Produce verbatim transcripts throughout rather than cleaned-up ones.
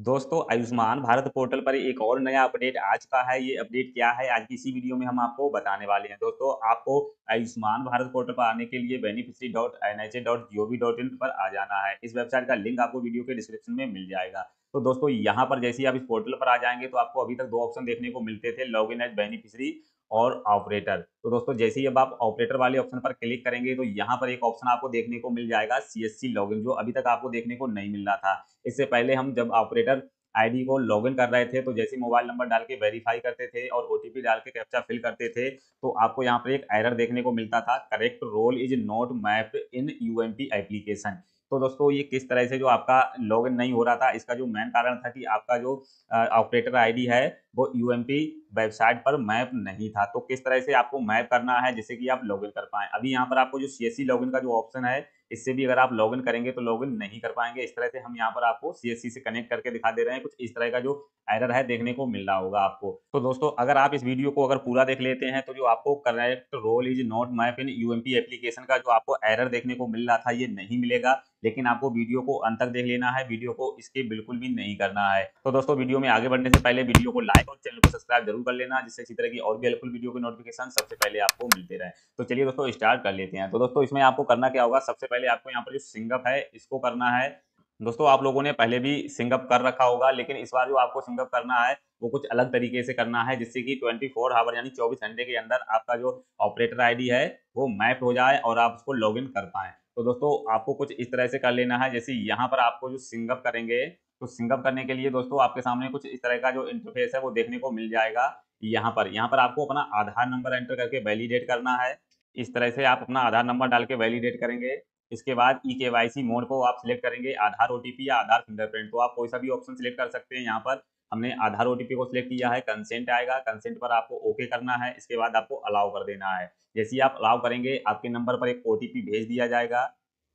दोस्तों आयुष्मान भारत पोर्टल पर एक और नया अपडेट आ चुका है। ये अपडेट क्या है आज की इसी वीडियो में हम आपको बताने वाले हैं। दोस्तों आपको आयुष्मान भारत पोर्टल पर आने के लिए beneficiary dot N H A dot G O V dot in पर आ जाना है। इस वेबसाइट का लिंक आपको वीडियो के डिस्क्रिप्शन में मिल जाएगा। तो दोस्तों यहाँ पर जैसे ही आप इस पोर्टल पर आ जाएंगे तो आपको अभी तक दो ऑप्शन देखने को मिलते थे, लॉग इन एज बेनिफिशरी और ऑपरेटर। तो दोस्तों जैसे ही अब आप ऑपरेटर वाले ऑप्शन पर क्लिक करेंगे तो यहाँ पर एक ऑप्शन आपको देखने को मिल जाएगा सी एस सी लॉगिन, जो अभी तक आपको देखने को नहीं मिल रहा था। इससे पहले हम जब ऑपरेटर आईडी को लॉगिन कर रहे थे तो जैसे मोबाइल नंबर डाल के वेरीफाई करते थे और ओटीपी डाल के कैप्चा फिल करते थे तो आपको यहाँ पर एक एरर देखने को मिलता था, correct role is not mapped in UMP application. तो दोस्तों ये किस तरह से जो आपका लॉगिन नहीं हो रहा था, इसका जो मेन कारण था कि आपका जो ऑपरेटर आईडी है वो यूएमपी वेबसाइट पर मैप नहीं था। तो किस तरह से आपको मैप करना है जिससे कि आप लॉगिन कर पाएं। अभी यहाँ पर आपको जो सीएससी लॉगिन का जो ऑप्शन है, इससे भी अगर आप लॉगिन करेंगे तो लॉगिन नहीं कर पाएंगे। इस तरह से हम यहाँ पर आपको सीएससी से कनेक्ट करके दिखा दे रहे हैं। कुछ इस तरह का जो एरर है देखने को मिल रहा होगा आपको। तो दोस्तों अगर आप इस वीडियो को अगर पूरा देख लेते हैं तो जो आपको correct role is not map in UMP application का जो आपको एरर देखने को मिल रहा था ये नहीं मिलेगा। लेकिन आपको वीडियो को अंत तक देख लेना है, वीडियो को इसके बिल्कुल भी नहीं करना है। तो दोस्तों वीडियो में आगे बढ़ने से पहले वीडियो को लाइक और चैनल को सब्सक्राइब जरूर कर लेना, जिससे इसी तरह की और भी हेल्पफुल वीडियो के नोटिफिकेशन सबसे पहले आपको मिलते रहे। तो चलिए दोस्तों स्टार्ट कर लेते हैं। तो दोस्तों इसमें आपको करना क्या होगा, सबसे पहले आपको यहाँ पर जो सिंगअप है इसको करना है। दोस्तों आप लोगों ने पहले भी सिंगअप कर रखा होगा, लेकिन इस बार जो आपको सिंगअप करना है वो कुछ अलग तरीके से करना है, जिससे कि चौबीस आवर यानी चौबीस घंटे के अंदर आपका जो ऑपरेटर आईडी है वो मैप हो जाए और आप उसको लॉगिन कर पाएं। तो दोस्तों आपको कुछ इस तरह से कर लेना है। जैसे यहाँ पर आपको जो सिंगअप करेंगे तो सिंगअप करने के लिए दोस्तों आपके सामने कुछ इस तरह का जो इंटरफेस है वो देखने को मिल जाएगा। यहाँ पर यहाँ पर आपको अपना आधार नंबर एंटर करके वैलिडेट करना है। इस तरह से आप अपना आधार नंबर डाल के वैलिडेट करेंगे। इसके बाद ई के वाई सी मोड को आप सिलेक्ट करेंगे, आधार ओटीपी या आधार फिंगरप्रिंट। तो आप कोई सा भी ऑप्शन सिलेक्ट कर सकते हैं। यहाँ पर हमने आधार ओटीपी को सिलेक्ट किया है, कंसेंट आएगा, कंसेंट पर आपको ओके करना है। इसके बाद आपको अलाउ कर देना है। जैसे ही आप अलाउ करेंगे आपके नंबर पर एक ओटीपी भेज दिया जाएगा।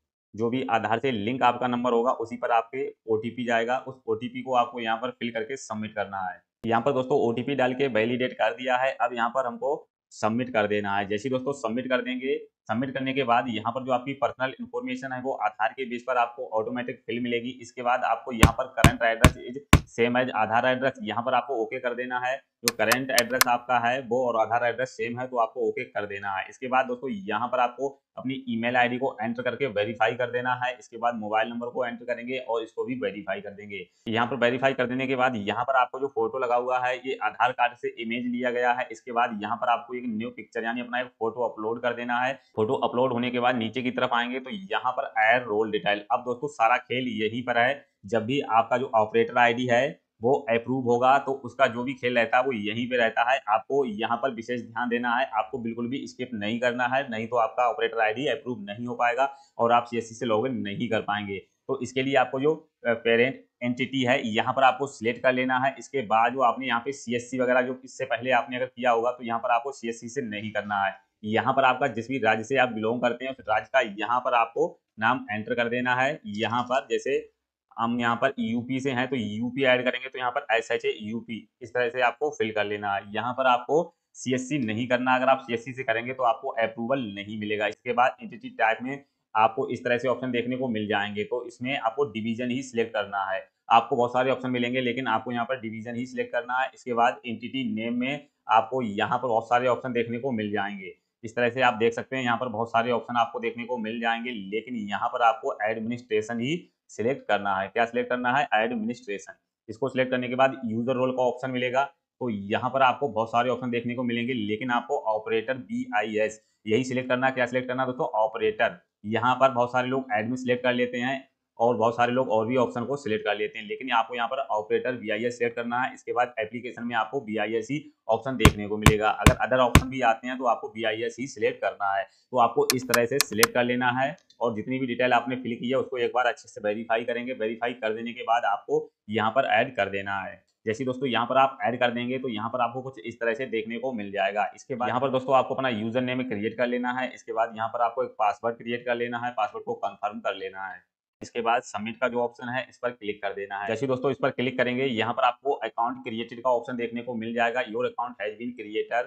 जो भी आधार से लिंक आपका नंबर होगा उसी पर आपके ओटीपी जाएगा। उस ओटीपी को आपको यहाँ पर फिल करके सबमिट करना है। यहाँ पर दोस्तों ओटीपी डाल के वैलिडेट कर दिया है। अब यहाँ पर हमको सबमिट कर देना है। जैसे दोस्तों सबमिट कर देंगे, सबमिट करने के बाद यहाँ पर जो आपकी पर्सनल इन्फॉर्मेशन है वो आधार के बेस पर आपको ऑटोमेटिक फिल मिलेगी। इसके बाद आपको यहाँ पर current address is same as Aadhaar address, यहाँ पर आपको ओके कर देना है। जो करंट एड्रेस आपका है वो और आधार एड्रेस सेम है तो आपको ओके कर देना है। इसके बाद दोस्तों यहाँ पर आपको अपनी ईमेल आईडी को एंटर करके वेरीफाई कर देना है। इसके बाद मोबाइल नंबर को एंटर करेंगे और इसको भी वेरीफाई कर देंगे। यहाँ पर वेरीफाई कर देने के बाद यहाँ पर आपको जो फोटो लगा हुआ है ये आधार कार्ड से इमेज लिया गया है। इसके बाद यहाँ पर आपको एक न्यू पिक्चर यानी अपना एक फोटो अपलोड कर देना है। फोटो अपलोड होने के बाद नीचे की तरफ आएंगे तो यहाँ पर ऐड रोल डिटेल। अब दोस्तों सारा खेल यहीं पर है। जब भी आपका जो ऑपरेटर आईडी है वो अप्रूव होगा तो उसका जो भी खेल रहता है वो यहीं पे रहता है। आपको यहाँ पर विशेष ध्यान देना है, आपको बिल्कुल भी स्किप नहीं करना है, नहीं तो आपका ऑपरेटर आईडी अप्रूव नहीं हो पाएगा और आप सीएससी से लॉगिन नहीं कर पाएंगे। तो इसके लिए आपको जो पेरेंट एंटिटी है यहाँ पर आपको सिलेक्ट कर लेना है। इसके बाद जो आपने यहाँ पे सीएससी वगैरह जो इससे पहले आपने अगर किया होगा तो यहाँ पर आपको सीएससी से नहीं करना है। यहाँ पर आपका जिस भी राज्य से आप बिलोंग करते हैं उस राज्य का यहाँ पर आपको नाम एंटर कर देना है। यहाँ पर जैसे हम यहाँ पर यूपी से हैं तो यूपी ऐड करेंगे तो यहाँ पर एस एच ए यूपी इस तरह से आपको फिल कर लेना है। यहाँ पर आपको सीएससी नहीं करना, अगर आप सीएससी से करेंगे तो आपको अप्रूवल नहीं मिलेगा। इसके बाद एंटिटी टाइप में आपको इस तरह से ऑप्शन देखने को मिल जाएंगे, तो इसमें आपको डिवीजन ही सिलेक्ट करना है। आपको बहुत सारे ऑप्शन मिलेंगे लेकिन आपको यहाँ पर डिवीजन ही सिलेक्ट करना है। इसके बाद एंटिटी नेम में आपको यहाँ पर बहुत सारे ऑप्शन देखने को मिल जाएंगे। इस तरह से आप देख सकते हैं यहाँ पर बहुत सारे ऑप्शन आपको देखने को मिल जाएंगे, लेकिन यहाँ पर आपको एडमिनिस्ट्रेशन ही सिलेक्ट करना है। क्या सिलेक्ट करना है? एडमिनिस्ट्रेशन। इसको सिलेक्ट करने के बाद यूजर रोल का ऑप्शन मिलेगा। तो यहाँ पर आपको बहुत सारे ऑप्शन देखने को मिलेंगे, लेकिन आपको ऑपरेटर बी आई एस यही सिलेक्ट करना है। क्या सिलेक्ट करना है दोस्तों? ऑपरेटर। यहाँ पर बहुत सारे लोग एडमिन सिलेक्ट कर लेते हैं और बहुत सारे लोग और भी ऑप्शन को सिलेक्ट कर लेते हैं, लेकिन आपको यहाँ पर operator B I S select करना है। इसके बाद एप्लीकेशन में आपको बी आई एस ही ऑप्शन देखने को मिलेगा। अगर अदर ऑप्शन भी आते हैं तो आपको बी आई एस ही सिलेक्ट करना है। तो आपको इस तरह से सिलेक्ट कर लेना है और जितनी भी डिटेल आपने फिल की है उसको एक बार अच्छे से वेरीफाई करेंगे। वेरीफाई कर देने के बाद आपको यहाँ पर ऐड कर देना है। जैसे दोस्तों यहाँ पर आप ऐड कर देंगे तो यहाँ पर आपको कुछ इस तरह से देखने को मिल जाएगा। इसके बाद यहाँ पर दोस्तों आपको अपना यूजर नेम क्रिएट कर लेना है। इसके बाद यहाँ पर आपको एक पासवर्ड क्रिएट कर लेना है, पासवर्ड को कंफर्म कर लेना है। इसके बाद सबमिट का जो ऑप्शन है इस पर क्लिक कर देना है। जैसे दोस्तों इस पर क्लिक करेंगे यहाँ पर आपको अकाउंट क्रिएटेड का ऑप्शन देखने को मिल जाएगा। Your account has been created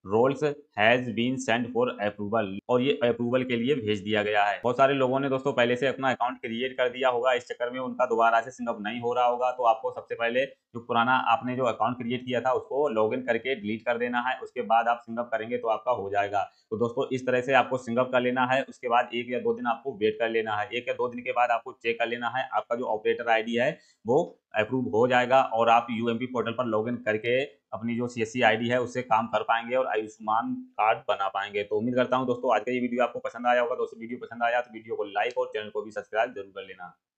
roles has been send for approval, और ये अप्रूवल के लिए भेज दिया गया है। बहुत सारे लोगों ने दोस्तों पहले से अपना अकाउंट क्रिएट कर दिया होगा, इस चक्कर में उनका दोबारा से सिंगअप नहीं हो रहा होगा। तो आपको सबसे पहले जो पुराना आपने जो अकाउंट क्रिएट किया था उसको लॉगिन करके डिलीट कर देना है, उसके बाद आप सिंगअप करेंगे तो आपका हो जाएगा। तो दोस्तों इस तरह से आपको सिंगअप कर लेना है, उसके बाद एक या दो दिन आपको वेट कर लेना है। एक या दो दिन के बाद आपको चेक कर लेना है आपका जो ऑपरेटर आईडी है वो अप्रूव हो जाएगा और आप यूएमपी पोर्टल पर लॉगिन करके अपनी जो सीएससी आईडी है उससे काम कर पाएंगे और आयुष्मान कार्ड बना पाएंगे। तो उम्मीद करता हूं दोस्तों आज का ये वीडियो आपको पसंद आया होगा। दोस्तों वीडियो पसंद आया तो वीडियो को लाइक और चैनल को भी सब्सक्राइब जरूर कर लेना।